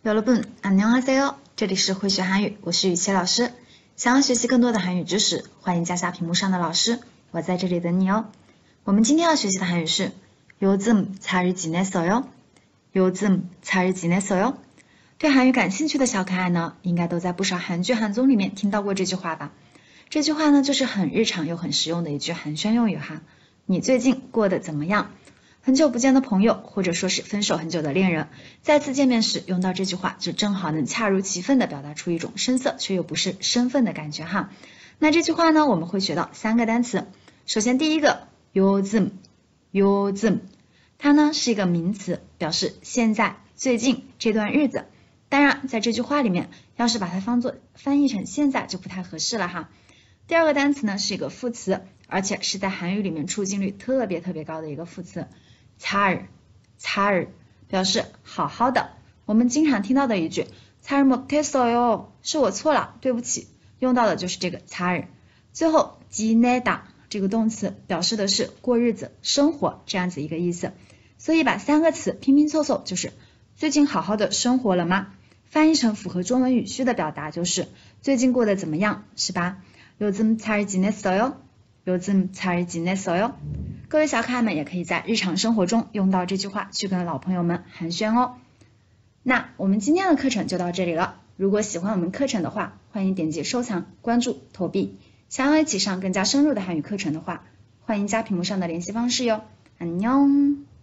여러분 안녕하세요，这里是会学韩语，我是雨琦老师。想要学习更多的韩语知识，欢迎加下屏幕上的老师，我在这里等你哦。我们今天要学习的韩语是요즘 잘 지냈어요？ 요즘 잘 지냈어요？ 对韩语感兴趣的小可爱呢，应该都在不少韩剧韩综里面听到过这句话吧。这句话呢，就是很日常又很实用的一句寒暄用语哈。你最近过得怎么样？很久不见的朋友，或者说是分手很久的恋人，再次见面时用到这句话，就正好能恰如其分的表达出一种生涩却又不是生分的感觉哈。那这句话呢，我们会学到3个单词。首先第一个요즘，它呢是一个名词，表示现在、最近这段日子。当然，在这句话里面，要是把它翻译成现在就不太合适了哈。第二个单词呢是一个副词，而且是在韩语里面出镜率特别高的一个副词。잘表示好好的，我们经常听到的一句잘못했어요是我错了，对不起，用到的就是这个잘。最后지내다这个动词表示的是过日子、生活这样子一个意思，所以把3个词拼拼凑凑就是最近好好的生活了吗？翻译成符合中文语序的表达就是最近过得怎么样，是吧？요즘 잘 지냈어요？요즘 잘 지냈어요？各位小可爱们也可以在日常生活中用到这句话去跟老朋友们寒暄哦。那我们今天的课程就到这里了，如果喜欢我们课程的话，欢迎点击收藏、关注、投币。想要一起上更加深入的韩语课程的话，欢迎加屏幕上的联系方式哟。안녕。